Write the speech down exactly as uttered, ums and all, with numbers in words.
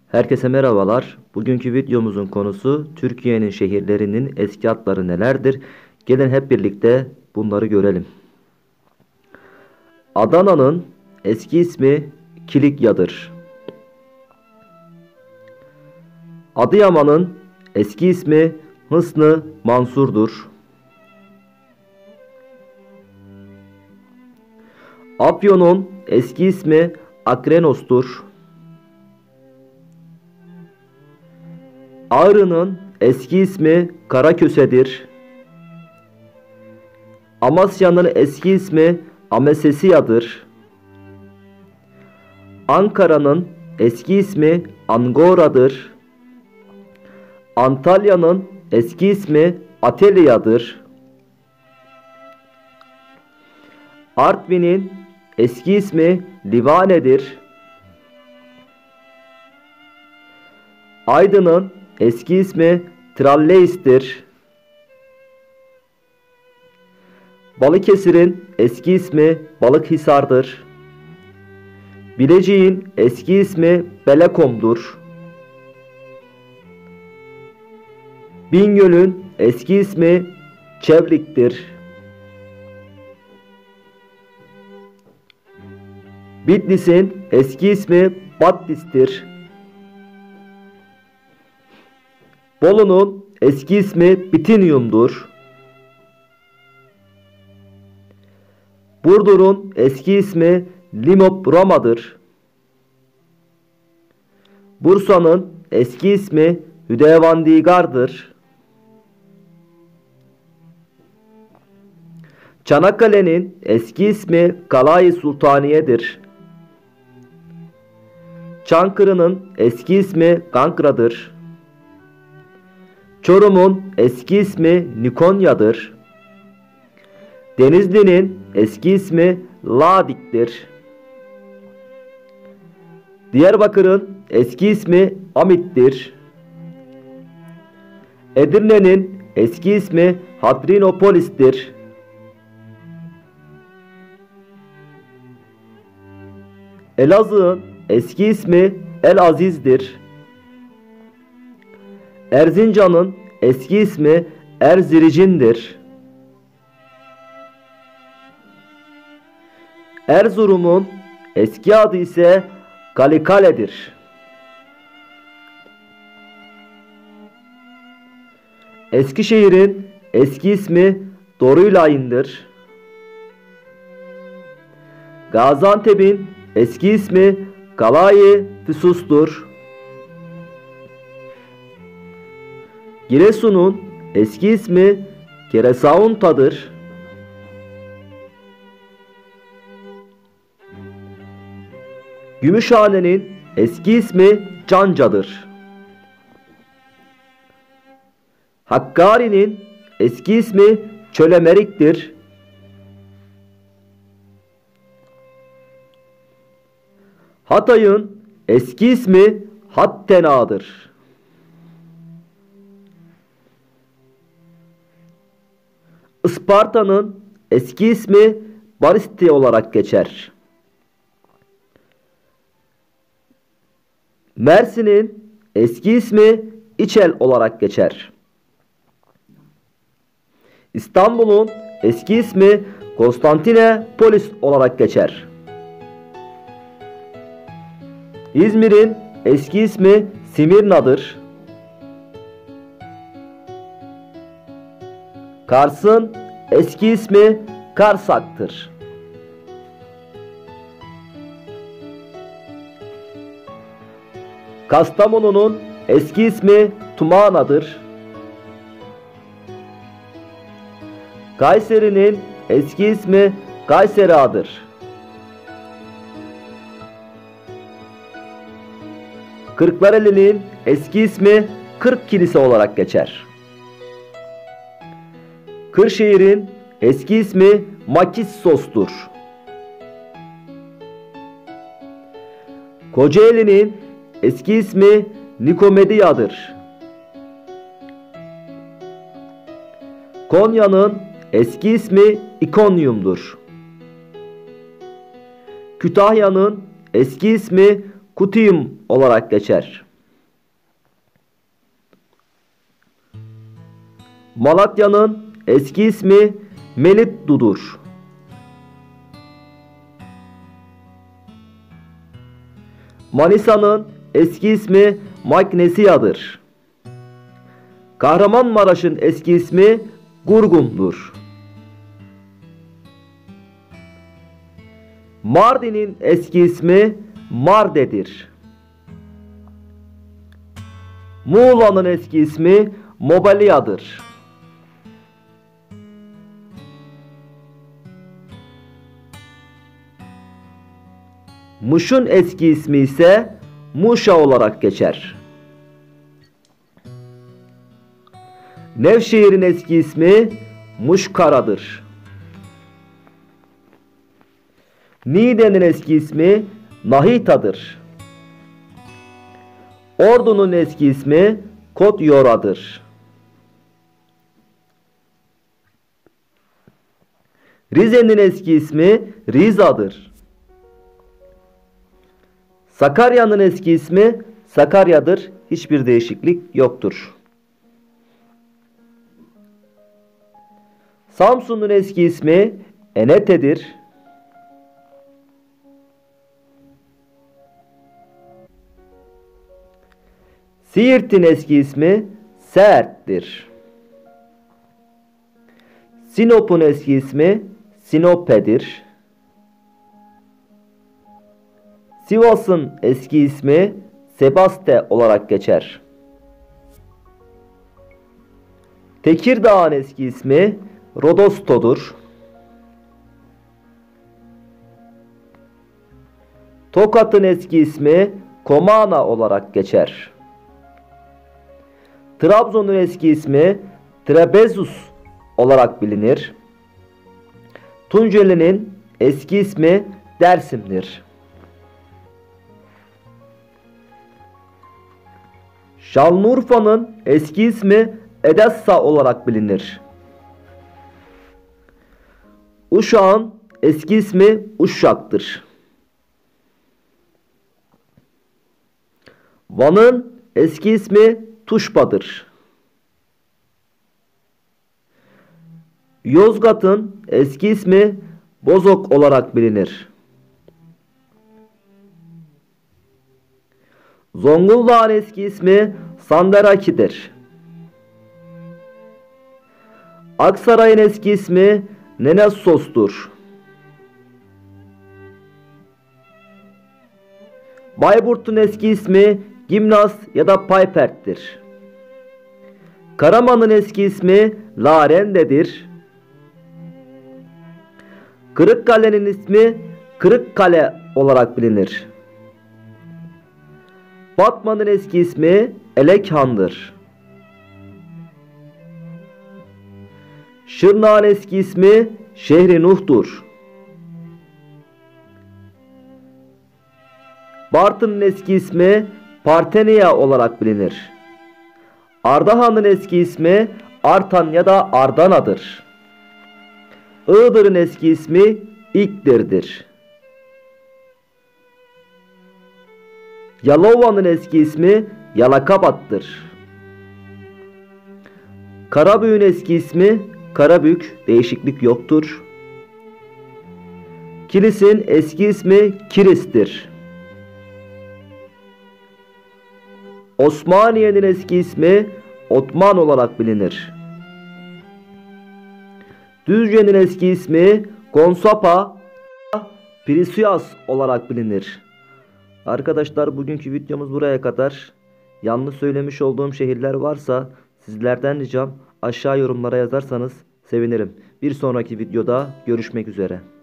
Herkese merhabalar. Bugünkü videomuzun konusu Türkiye'nin şehirlerinin eski adları nelerdir? Gelin hep birlikte bunları görelim. Adana'nın eski ismi Kilikya'dır. Adıyaman'ın eski ismi Hısn-ı Mansur'dur. Afyon'un eski ismi Akrenos'tur. Ağrı'nın eski ismi Karaköse'dir. Amasya'nın eski ismi Amesesiya'dır. Ankara'nın eski ismi Angora'dır. Antalya'nın eski ismi Atelya'dır. Artvin'in eski ismi Livane'dir. Aydın'ın eski ismi Tralleis'tir. Balıkesir'in eski ismi Balıkhisar'dır. Bilecik'in eski ismi Belekom'dur. Bingöl'ün eski ismi Çevlik'tir. Bitlis'in eski ismi Battis'tir. Bolu'nun eski ismi Bitinyum'dur. Burdur'un eski ismi Limop-Roma'dır. Bursa'nın eski ismi Hüdevandigar'dır. Çanakkale'nin eski ismi Kalay-ı Sultaniye'dir. Çankırı'nın eski ismi Kankra'dır. Çorum'un eski ismi Nikonya'dır. Denizli'nin eski ismi Ladik'tir. Diyarbakır'ın eski ismi Amit'tir. Edirne'nin eski ismi Hadrinopolis'tir. Elazığ'ın eski ismi El Aziz'dir. Erzincan'ın eski ismi Erziricin'dir. Erzurum'un eski adı ise Kalikale'dir. Eskişehir'in eski ismi Doruylayın'dır. Gaziantep'in eski ismi Kalayi Füsus'tur. Giresun'un eski ismi Keresaunta'dır. Gümüşhane'nin eski ismi Canca'dır. Hakkari'nin eski ismi Çölemerik'tir. Hatay'ın eski ismi Hattena'dır. Isparta'nın eski ismi Baristi olarak geçer. Mersin'in eski ismi İçel olarak geçer. İstanbul'un eski ismi Konstantinopolis olarak geçer. İzmir'in eski ismi Simirna'dır. Kars'ın eski ismi Karsak'tır. Kastamonu'nun eski ismi Tumana'dır. Kayseri'nin eski ismi Kayseri'adır. Kırklareli'nin eski ismi Kırk Kilise olarak geçer. Kırşehir'in eski ismi Makissos'tur. Kocaeli'nin eski ismi Nikomedia'dır. Konya'nın eski ismi İkonyum'dur. Kütahya'nın eski ismi Kutium olarak geçer. Malatya'nın eski ismi Melitlu'dur. Manisa'nın eski ismi Magnesya'dır. Kahramanmaraş'ın eski ismi Gurgun'dur. Mardin'in eski ismi Marde'dir. Muğla'nın eski ismi Mobalya'dır. Muş'un eski ismi ise Muşa olarak geçer. Nevşehir'in eski ismi Muşkara'dır. Niğde'nin eski ismi Nahita'dır. Ordu'nun eski ismi Kotyora'dır. Rize'nin eski ismi Riza'dır. Sakarya'nın eski ismi Sakarya'dır. Hiçbir değişiklik yoktur. Samsun'un eski ismi Enete'dir. Siirt'in eski ismi Sert'tir. Sinop'un eski ismi Sinope'dir. Sivas'ın eski ismi Sebaste olarak geçer. Tekirdağ'ın eski ismi Rodosto'dur. Tokat'ın eski ismi Komana olarak geçer. Trabzon'un eski ismi Trebezus olarak bilinir. Tunceli'nin eski ismi Dersim'dir. Şanlıurfa'nın eski ismi Edessa olarak bilinir. Uşak'ın eski ismi Uşak'tır. Van'ın eski ismi Tuşba'dır. Yozgat'ın eski ismi Bozok olarak bilinir. Zonguldak'ın eski ismi Sanderaki'dir. Aksaray'ın eski ismi Nenessos'tur. Bayburt'un eski ismi Gimnaz ya da Paypert'tir. Karaman'ın eski ismi Larende'dir. Kırıkkale'nin ismi Kırıkkale olarak bilinir. Batman'ın eski ismi Elekhan'dır. Şırnak'ın eski ismi Şehri Nuh'tur. Bartın'ın eski ismi Partenia olarak bilinir. Ardahan'ın eski ismi Artan ya da Ardana'dır. Iğdır'ın eski ismi İkdir'dir. Yalova'nın eski ismi Yalakabat'tır. Karabük'ün eski ismi Karabük, değişiklik yoktur. Kilis'in eski ismi Kilis'tir. Osmaniye'nin eski ismi Otman olarak bilinir. Düzce'nin eski ismi Gonsapa, Prisias olarak bilinir. Arkadaşlar, bugünkü videomuz buraya kadar. Yanlış söylemiş olduğum şehirler varsa sizlerden ricam aşağı yorumlara yazarsanız sevinirim. Bir sonraki videoda görüşmek üzere.